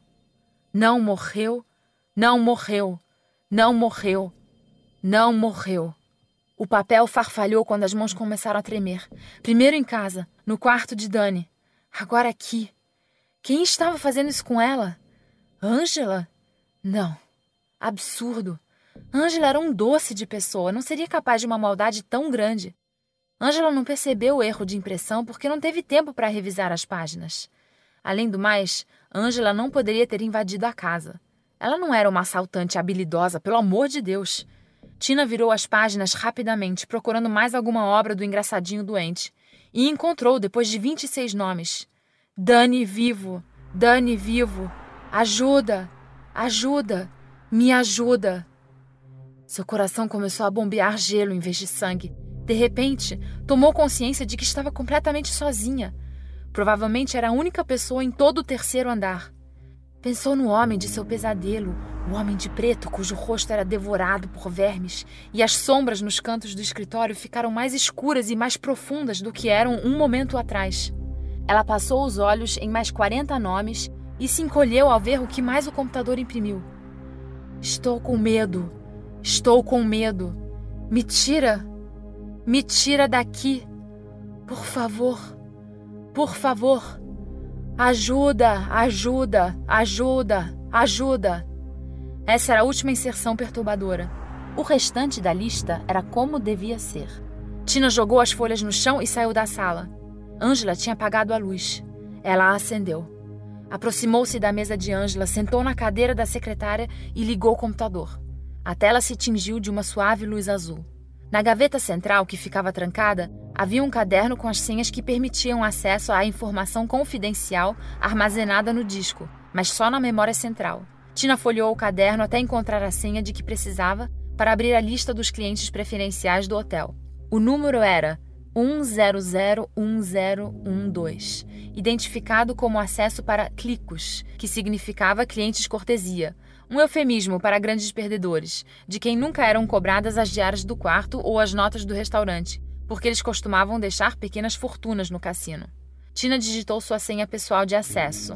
Não morreu. Não morreu. Não morreu. Não morreu. O papel farfalhou quando as mãos começaram a tremer. Primeiro em casa, no quarto de Dani. Agora aqui. Quem estava fazendo isso com ela? Angela? Não. Absurdo. Angela era um doce de pessoa, não seria capaz de uma maldade tão grande. Angela não percebeu o erro de impressão porque não teve tempo para revisar as páginas. Além do mais, Angela não poderia ter invadido a casa. Ela não era uma assaltante habilidosa, pelo amor de Deus. Tina virou as páginas rapidamente, procurando mais alguma obra do engraçadinho doente. E encontrou, depois de 26 nomes. Dani vivo. Dani vivo. Ajuda. Ajuda. Me ajuda. Seu coração começou a bombear gelo em vez de sangue. De repente, tomou consciência de que estava completamente sozinha. Provavelmente era a única pessoa em todo o 3º andar. Pensou no homem de seu pesadelo, o homem de preto cujo rosto era devorado por vermes, e as sombras nos cantos do escritório ficaram mais escuras e mais profundas do que eram um momento atrás. Ela passou os olhos em mais 40 nomes e se encolheu ao ver o que mais o computador imprimiu. Estou com medo. Estou com medo. Me tira. Me tira daqui. Por favor. Por favor. Ajuda, ajuda, ajuda, ajuda. Essa era a última inserção perturbadora. O restante da lista era como devia ser. Tina jogou as folhas no chão e saiu da sala. Angela tinha apagado a luz. Ela a acendeu. Aproximou-se da mesa de Angela, sentou na cadeira da secretária e ligou o computador. A tela se tingiu de uma suave luz azul. Na gaveta central, que ficava trancada, havia um caderno com as senhas que permitiam acesso à informação confidencial armazenada no disco, mas só na memória central. Tina folheou o caderno até encontrar a senha de que precisava para abrir a lista dos clientes preferenciais do hotel. O número era 1001012, identificado como acesso para clicos, que significava clientes cortesia, um eufemismo para grandes perdedores, de quem nunca eram cobradas as diárias do quarto ou as notas do restaurante, porque eles costumavam deixar pequenas fortunas no cassino. Tina digitou sua senha pessoal de acesso.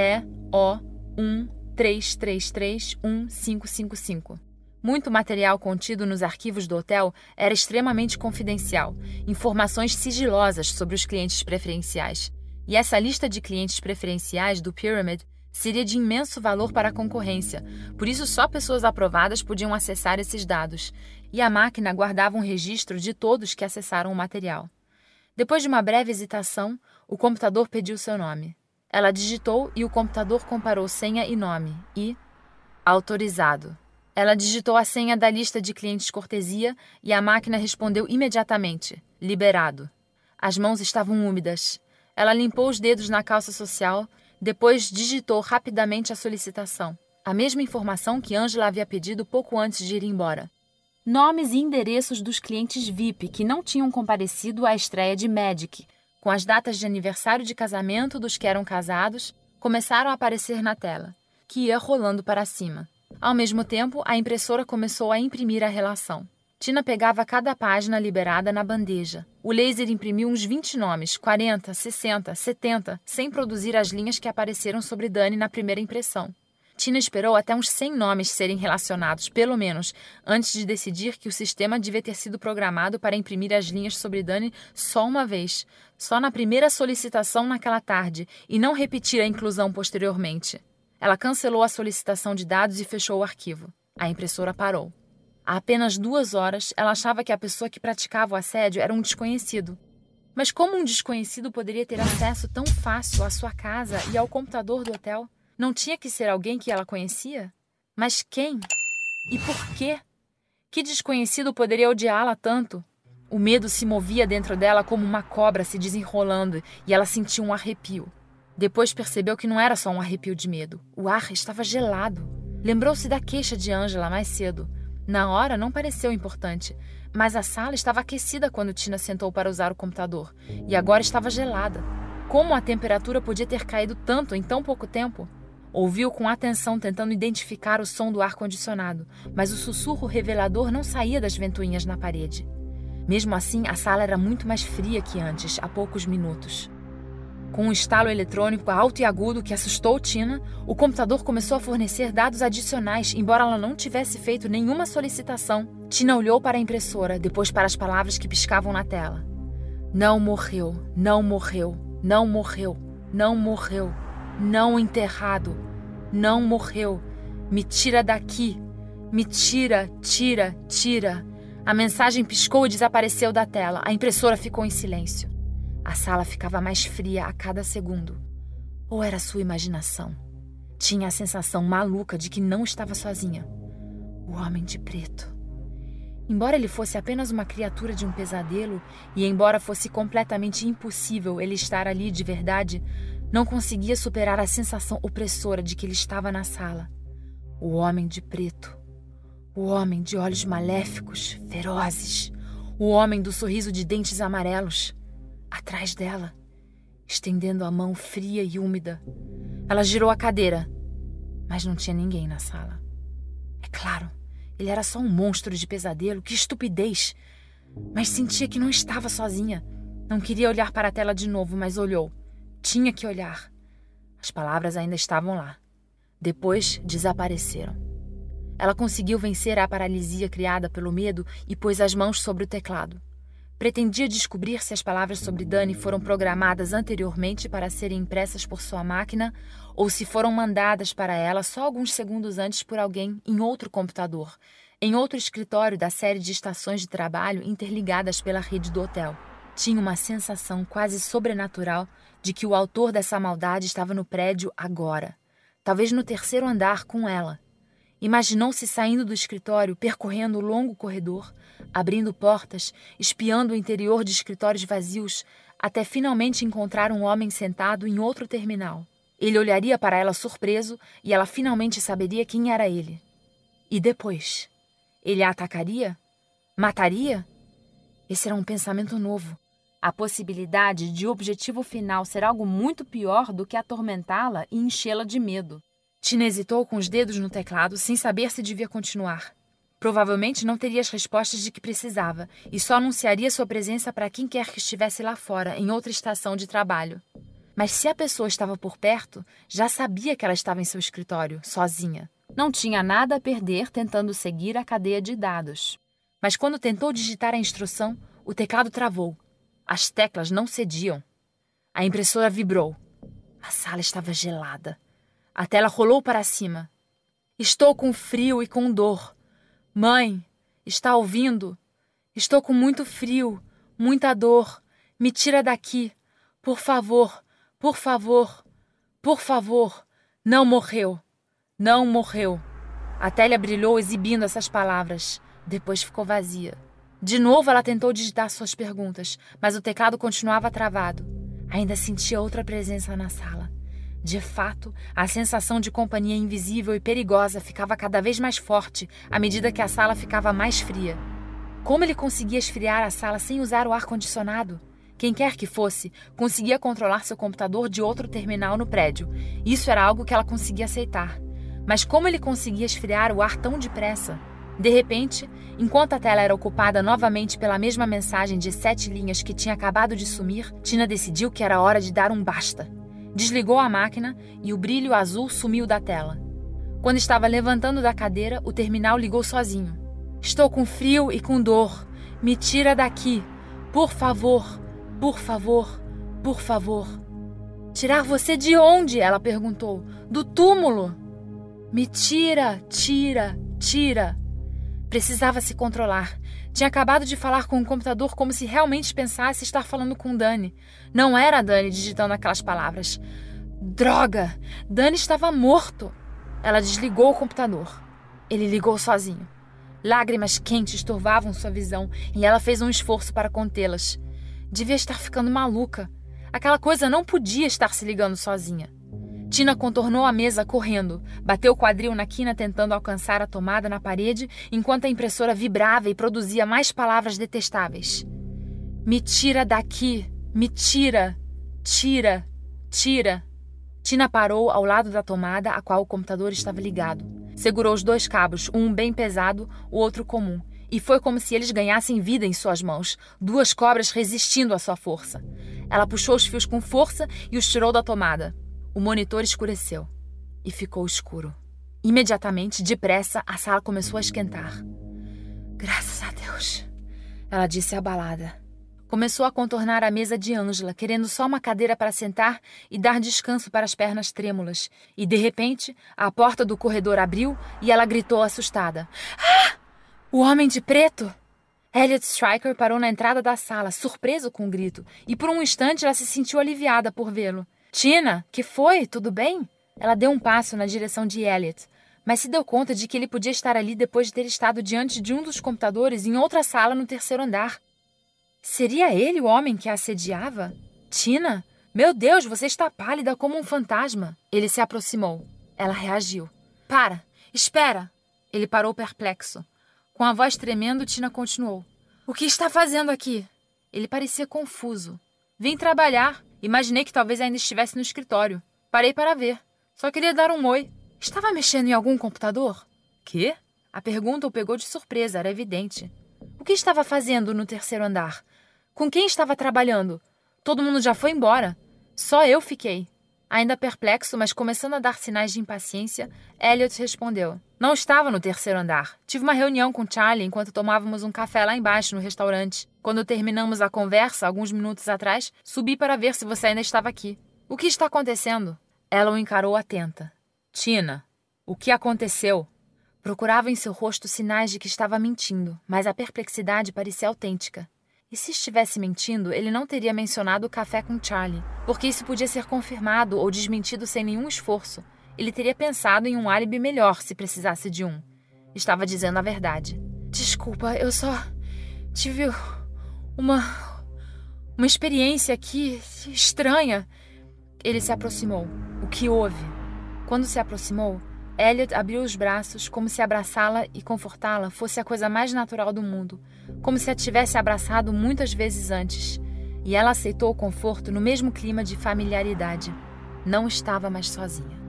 EO13331555. Muito material contido nos arquivos do hotel era extremamente confidencial, informações sigilosas sobre os clientes preferenciais. E essa lista de clientes preferenciais do Pyramid seria de imenso valor para a concorrência, por isso só pessoas aprovadas podiam acessar esses dados, e a máquina guardava um registro de todos que acessaram o material. Depois de uma breve hesitação, o computador pediu seu nome. Ela digitou e o computador comparou senha e nome, e... autorizado. Ela digitou a senha da lista de clientes cortesia e a máquina respondeu imediatamente, liberado. As mãos estavam úmidas. Ela limpou os dedos na calça social. Depois digitou rapidamente a solicitação, a mesma informação que Angela havia pedido pouco antes de ir embora. Nomes e endereços dos clientes VIP que não tinham comparecido à estreia de Magic, com as datas de aniversário de casamento dos que eram casados, começaram a aparecer na tela, que ia rolando para cima. Ao mesmo tempo, a impressora começou a imprimir a relação. Tina pegava cada página liberada na bandeja. O laser imprimiu uns 20 nomes, 40, 60, 70, sem produzir as linhas que apareceram sobre Dani na primeira impressão. Tina esperou até uns 100 nomes serem relacionados, pelo menos, antes de decidir que o sistema devia ter sido programado para imprimir as linhas sobre Dani só uma vez, só na primeira solicitação naquela tarde, e não repetir a inclusão posteriormente. Ela cancelou a solicitação de dados e fechou o arquivo. A impressora parou. Há apenas 2 horas, ela achava que a pessoa que praticava o assédio era um desconhecido. Mas como um desconhecido poderia ter acesso tão fácil à sua casa e ao computador do hotel? Não tinha que ser alguém que ela conhecia? Mas quem? E por quê? Que desconhecido poderia odiá-la tanto? O medo se movia dentro dela como uma cobra se desenrolando e ela sentiu um arrepio. Depois percebeu que não era só um arrepio de medo. O ar estava gelado. Lembrou-se da queixa de Angela mais cedo. Na hora não pareceu importante, mas a sala estava aquecida quando Tina sentou para usar o computador e agora estava gelada. Como a temperatura podia ter caído tanto em tão pouco tempo? Ouviu com atenção tentando identificar o som do ar-condicionado, mas o sussurro revelador não saía das ventoinhas na parede. Mesmo assim, a sala era muito mais fria que antes, há poucos minutos. Com um estalo eletrônico alto e agudo que assustou Tina, o computador começou a fornecer dados adicionais, embora ela não tivesse feito nenhuma solicitação. Tina olhou para a impressora, depois para as palavras que piscavam na tela. Não morreu, não morreu, não morreu, não morreu, não enterrado, não morreu, me tira daqui, me tira, tira, tira. A mensagem piscou e desapareceu da tela, a impressora ficou em silêncio. A sala ficava mais fria a cada segundo. Ou era sua imaginação? Tinha a sensação maluca de que não estava sozinha. O homem de preto. Embora ele fosse apenas uma criatura de um pesadelo, e embora fosse completamente impossível ele estar ali de verdade, não conseguia superar a sensação opressora de que ele estava na sala. O homem de preto. O homem de olhos maléficos, ferozes. O homem do sorriso de dentes amarelos. Atrás dela, estendendo a mão fria e úmida. Ela girou a cadeira, mas não tinha ninguém na sala. É claro, ele era só um monstro de pesadelo, que estupidez! Mas sentia que não estava sozinha. Não queria olhar para a tela de novo, mas olhou. Tinha que olhar. As palavras ainda estavam lá. Depois desapareceram. Ela conseguiu vencer a paralisia criada pelo medo e pôs as mãos sobre o teclado. Pretendia descobrir se as palavras sobre Dani foram programadas anteriormente para serem impressas por sua máquina ou se foram mandadas para ela só alguns segundos antes por alguém em outro computador, em outro escritório da série de estações de trabalho interligadas pela rede do hotel. Tinha uma sensação quase sobrenatural de que o autor dessa maldade estava no prédio agora, talvez no 3º andar com ela. Imaginou-se saindo do escritório, percorrendo o longo corredor, abrindo portas, espiando o interior de escritórios vazios, até finalmente encontrar um homem sentado em outro terminal. Ele olharia para ela surpreso e ela finalmente saberia quem era ele. E depois? Ele a atacaria? Mataria? Esse era um pensamento novo. A possibilidade de o objetivo final ser algo muito pior do que atormentá-la e enchê-la de medo. Tina hesitou com os dedos no teclado, sem saber se devia continuar. Provavelmente não teria as respostas de que precisava e só anunciaria sua presença para quem quer que estivesse lá fora, em outra estação de trabalho. Mas se a pessoa estava por perto, já sabia que ela estava em seu escritório, sozinha. Não tinha nada a perder tentando seguir a cadeia de dados. Mas quando tentou digitar a instrução, o teclado travou. As teclas não cediam. A impressora vibrou. A sala estava gelada. A tela rolou para cima. Estou com frio e com dor. Mãe, está ouvindo? Estou com muito frio, muita dor. Me tira daqui. Por favor, por favor, por favor. Não morreu. Não morreu. A tela brilhou exibindo essas palavras. Depois ficou vazia. De novo ela tentou digitar suas perguntas, mas o teclado continuava travado. Ainda sentia outra presença na sala. De fato, a sensação de companhia invisível e perigosa ficava cada vez mais forte à medida que a sala ficava mais fria. Como ele conseguia esfriar a sala sem usar o ar-condicionado? Quem quer que fosse, conseguia controlar seu computador de outro terminal no prédio. Isso era algo que ela conseguia aceitar. Mas como ele conseguia esfriar o ar tão depressa? De repente, enquanto a tela era ocupada novamente pela mesma mensagem de 7 linhas que tinha acabado de sumir, Tina decidiu que era hora de dar um basta. Desligou a máquina e o brilho azul sumiu da tela. Quando estava levantando da cadeira, o terminal ligou sozinho. Estou com frio e com dor. Me tira daqui. Por favor, por favor, por favor. Tirar você de onde? Ela perguntou. Do túmulo. Me tira, tira, tira. Precisava se controlar. Tinha acabado de falar com o computador como se realmente pensasse estar falando com Danny. Não era a Danny digitando aquelas palavras. Droga! Danny estava morto! Ela desligou o computador. Ele ligou sozinho. Lágrimas quentes turvavam sua visão e ela fez um esforço para contê-las. Devia estar ficando maluca. Aquela coisa não podia estar se ligando sozinha. Tina contornou a mesa correndo, bateu o quadril na quina tentando alcançar a tomada na parede, enquanto a impressora vibrava e produzia mais palavras detestáveis. Me tira daqui! Me tira! Tira! Tira! Tina parou ao lado da tomada a qual o computador estava ligado. Segurou os 2 cabos, um bem pesado, o outro comum, e foi como se eles ganhassem vida em suas mãos, 2 cobras resistindo à sua força. Ela puxou os fios com força e os tirou da tomada. O monitor escureceu e ficou escuro. Imediatamente, depressa, a sala começou a esquentar. Graças a Deus, ela disse abalada. Começou a contornar a mesa de Angela, querendo só uma cadeira para sentar e dar descanso para as pernas trêmulas. E, de repente, a porta do corredor abriu e ela gritou assustada. Ah! O homem de preto! Elliot Stryker parou na entrada da sala, surpreso com o grito, e por um instante ela se sentiu aliviada por vê-lo. Tina, que foi? Tudo bem? Ela deu um passo na direção de Elliot, mas se deu conta de que ele podia estar ali depois de ter estado diante de um dos computadores em outra sala no 3º andar. Seria ele o homem que a assediava? Tina? Meu Deus, você está pálida como um fantasma. Ele se aproximou. Ela reagiu. Para! Espera! Ele parou perplexo. Com a voz tremendo, Tina continuou. O que está fazendo aqui? Ele parecia confuso. Vim trabalhar. Imaginei que talvez ainda estivesse no escritório. Parei para ver. Só queria dar um oi. Estava mexendo em algum computador? Quê? A pergunta o pegou de surpresa, era evidente. O que estava fazendo no 3º andar? Com quem estava trabalhando? Todo mundo já foi embora. Só eu fiquei. Ainda perplexo, mas começando a dar sinais de impaciência, Elliot respondeu. Não estava no 3º andar. Tive uma reunião com Charlie enquanto tomávamos um café lá embaixo no restaurante. Quando terminamos a conversa, alguns minutos atrás, subi para ver se você ainda estava aqui. O que está acontecendo? Ela o encarou atenta. Tina, o que aconteceu? Procurava em seu rosto sinais de que estava mentindo, mas a perplexidade parecia autêntica. E se estivesse mentindo, ele não teria mencionado o café com Charlie, porque isso podia ser confirmado ou desmentido sem nenhum esforço. Ele teria pensado em um álibi melhor se precisasse de um. Estava dizendo a verdade. Desculpa, eu só tive uma experiência aqui estranha. Ele se aproximou. O que houve? Quando se aproximou, Elliot abriu os braços como se abraçá-la e confortá-la fosse a coisa mais natural do mundo, como se a tivesse abraçado muitas vezes antes. E ela aceitou o conforto no mesmo clima de familiaridade. Não estava mais sozinha.